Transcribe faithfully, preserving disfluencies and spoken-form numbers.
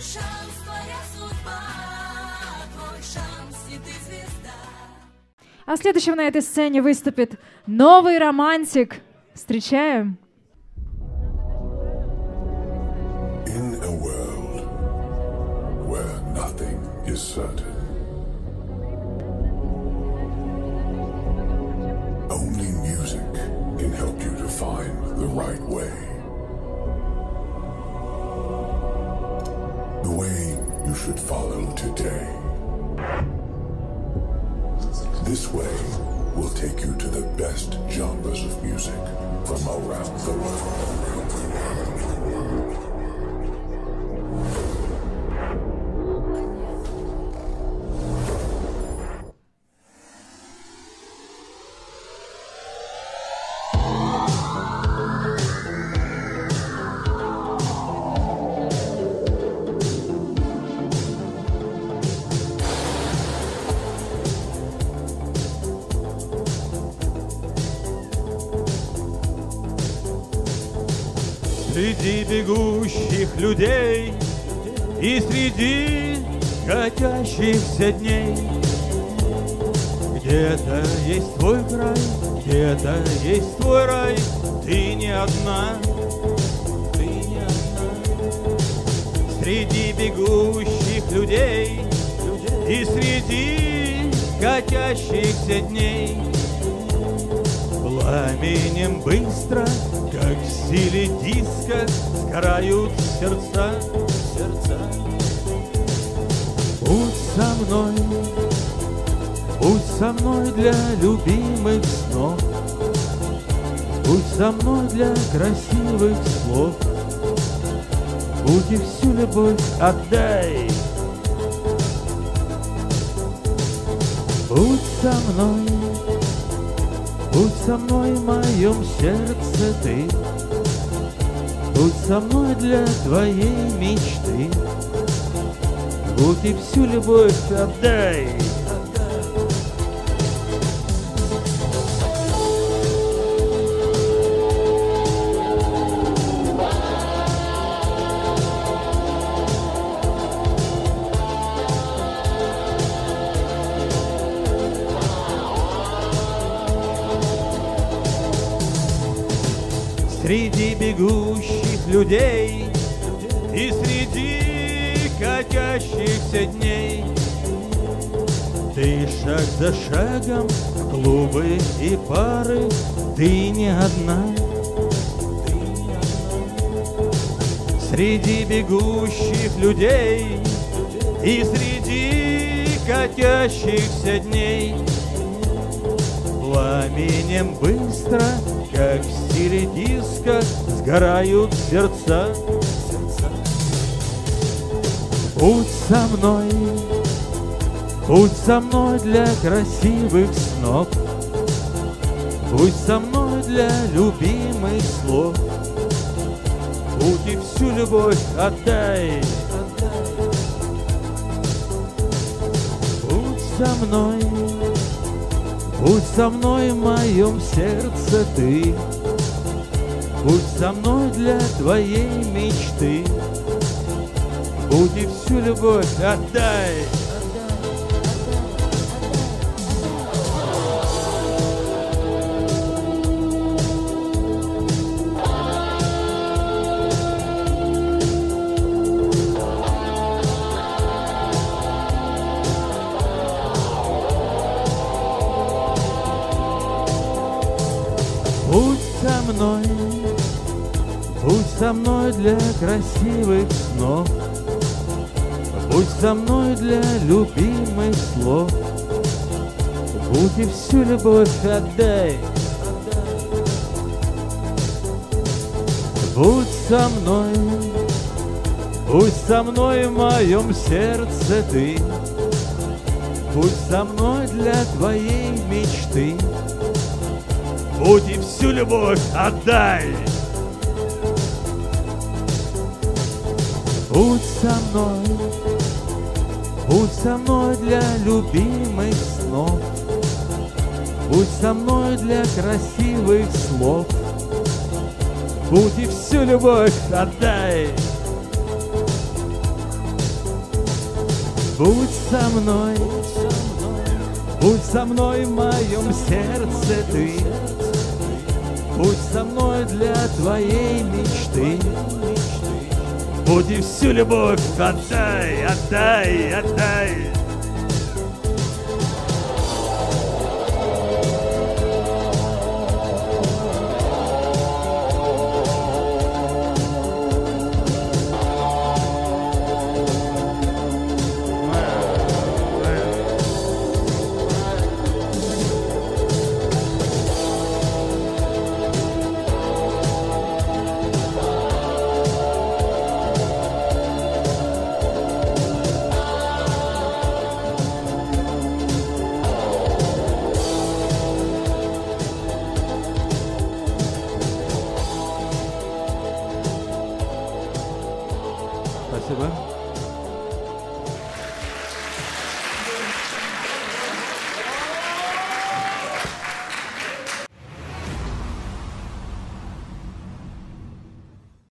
шанс, твоя судьба, твой шанс, и ты звезда. А следующим на этой сцене выступит новый романтик. Встречаем. In a world where nothing is certain, only music can help you to find the right way. The way you should follow today. This way will take you to the best genres of music from around the world. Среди бегущих людей и среди катящихся дней где-то есть твой край, где-то есть твой рай. Ты не одна, ты не одна. Среди бегущих людей и среди катящихся дней пламенем быстро, как в стиле диска, сгорают сердца, сердца. Будь со мной, будь со мной для любимых снов, будь со мной для красивых слов, будь и всю любовь отдай. Будь со мной, будь со мной в моем сердце ты, будь со мной для твоей мечты, будь и всю любовь отдай. Среди бегущих людей и среди катящихся дней ты шаг за шагом в клубы и пары, ты не одна, ты не одна. Среди бегущих людей и среди катящихся дней пламенем быстро, как в стиле диска, сгорают сердца, сердца. Будь со мной, будь со мной для красивых снов, будь со мной для любимых слов, будь и всю любовь отдай. Будь со мной, будь со мной в моем сердце ты, будь со мной для твоей мечты, будь и всю любовь отдай. Будь со мной, будь со мной для красивых снов, будь со мной для любимых слов, будь и всю любовь отдай. Будь со мной, будь со мной в моем сердце ты, будь со мной для твоей мечты, будь и всю любовь отдай. Будь со мной, будь со мной для любимых снов, будь со мной для красивых слов, будь и всю любовь отдай. Будь со мной, будь со мной в моем сердце ты, будь со мной для твоей мечты. Будь и всю любовь отдай, отдай, отдай.